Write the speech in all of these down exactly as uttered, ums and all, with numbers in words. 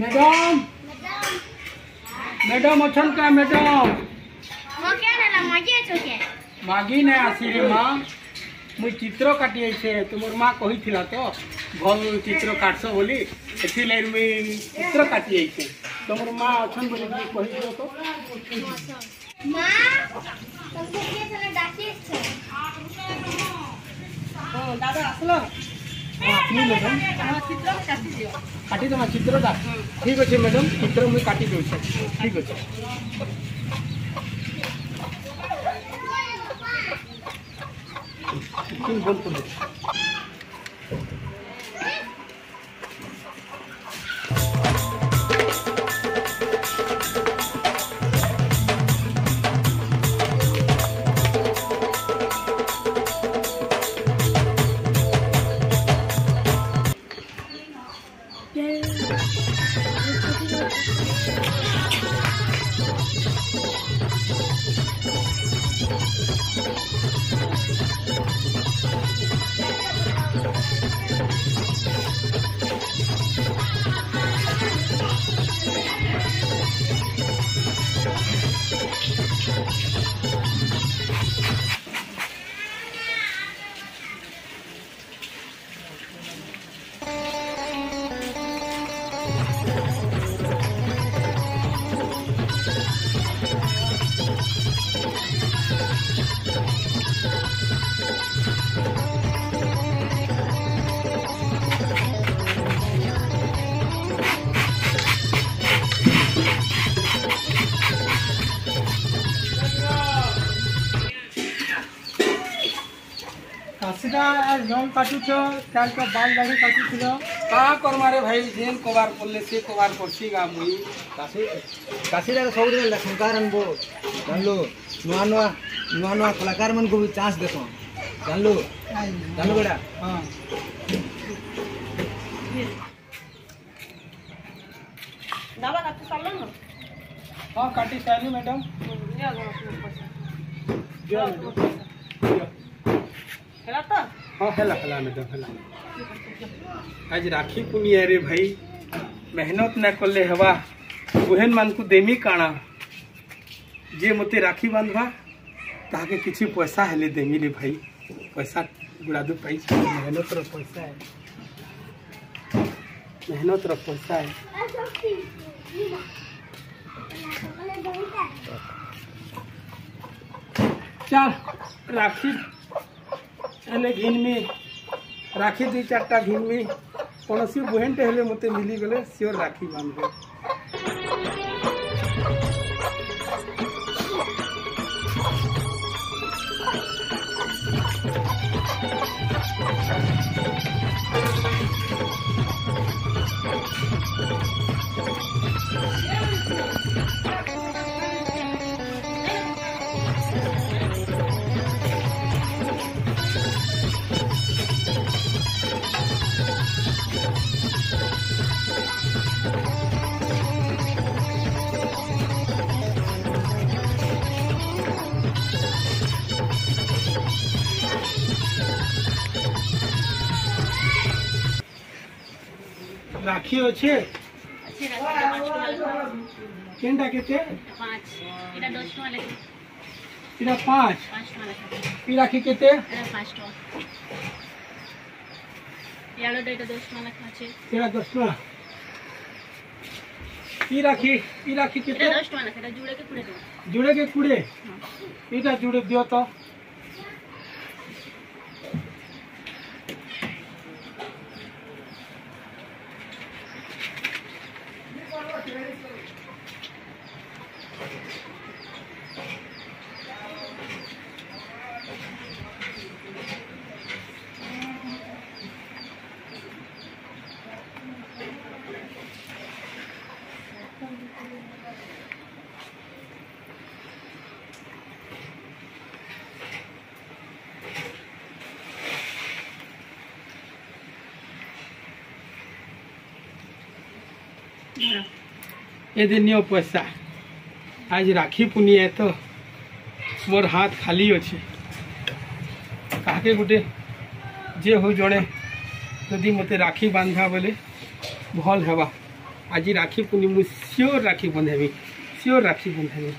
Madam madam अच्छन का madam मो क्या ना मागी अछो के मागी ने आसी रे मां मुई चित्र काटी आइसे तुमर मां कहि थिला तो भल चित्र काटसो बोली एथि ले मुई चित्र काटी आइसे तुमर मां अच्छन बोली कहि दियो तो मां तुमसे के सने डाकी छ ओ दादा आसलो हां मैडम हां चित्र काटी दियो काटी दमा चित्र दा ठीक अछि मैडम चित्र मुई काटी दउ छ ठीक अछि किन बोल कर कासिदा जम काटू छ ताल का बाल दाढ़ी काटू छ का कर मारे भाई जेन कोबार पल्ले से कोबार करसी गा मुई कासी कासिदा सब दिन लखनकार अनबो जानलो नुआ नुआ नुआ नुआ कलाकार मन को भी चांस देखो जानलो जानलो बेटा हां दावा काटी सारलो न हां काटी सारी मैडम ये गो पैसा दियो मैडम हेला तो हाँ हेला हेला मैडम हेला आज राखी पुनिया रे भाई मेहनत न कले हवा बहन मान को देमी काना जे मते राखी बांधवा ताके किछि पैसा हेले देमी रे भाई पैसा गुड़ा दो पैसा मेहनत रो पैसा है मेहनत रो पैसा है चल राखी एने घिन में राखी दुई चार्टा घिन में कौन सी बहन टे हेले मते मिली गले सियोर राखी बांधबे राखी अच्छे अच्छे राखी पाँच वाला केनटा केते पाँच एटा दस टका लेके इरा पाँच पाँच टका लेके ई राखी केते एटा पाँच टका यालो डेटा दस टका लेके আছে इरा दस ना ई राखी ई राखी केते एटा दस टका लेके एटा जुड़े के कुड़े दो जुड़े के कुड़े इटा जुड़े दियो तो ये दिन पैसा आज राखी पुनिया तो मोर हाथ खाली अच्छे काके गुटे जे हो जड़े जदि मते राखी बांधा बोले भल हेबा आज राखी पूर्णी मुझे सियोर राखी बंधेबी सियोर राखी बंधेबी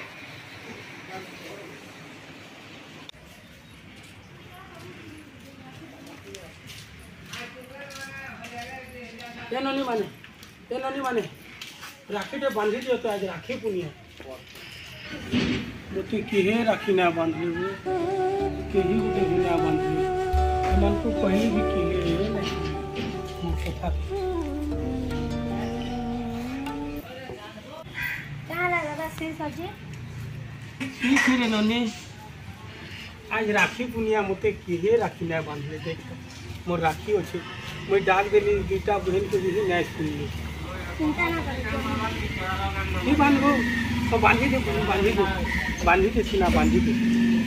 ये ननी माने ये ननी माने राखी टे बांधी दियो तो आज राखी पूर्णी मोती किहे राखी ना बांधले केही गुटे भी ना बांधले मन को पहले भी किहे नहीं कथा कहाँ लगा बस से सब्जी ठीक रे ननी आज राखी पूर्णिया मोते किहे राखी ना बांधले देख मोर राखी अच्छे मैं डाक देली दुटा बहन के भी नहीं सुनली चिंता ना करो नहीं बांधो तो बांधी दे बांधी दे बांधी दे सीना बांधी दे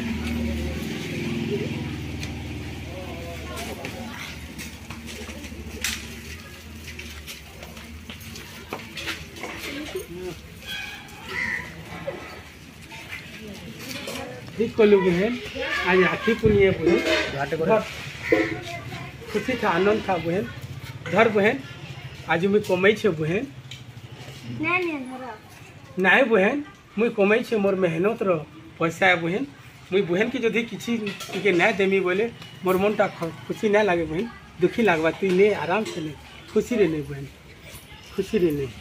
ठीक कर लो बहन आज राखी पूर्णिया बहन खुशी था आनंद था बहन धर बहन आज मुई कमाई छे बहन नहीं नहीं धरो नहीं बहन मुई कमाई छे मोर मेहनत रो पैसा है बहन मुई बहन की जदि किसी के नहीं देमी बोले मोर मन टा खुशी नहीं लगे बहन दुखी लगवा तु ने आराम से ले खुशी रे नहीं बहन खुशी रे नहीं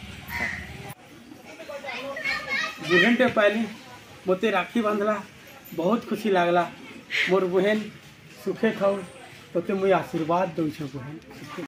बहन टे पहले मोते राखी बांधला बहुत खुशी लागला मोर बहन सुखे खाओ तो मुझे आशीर्वाद दो बहन।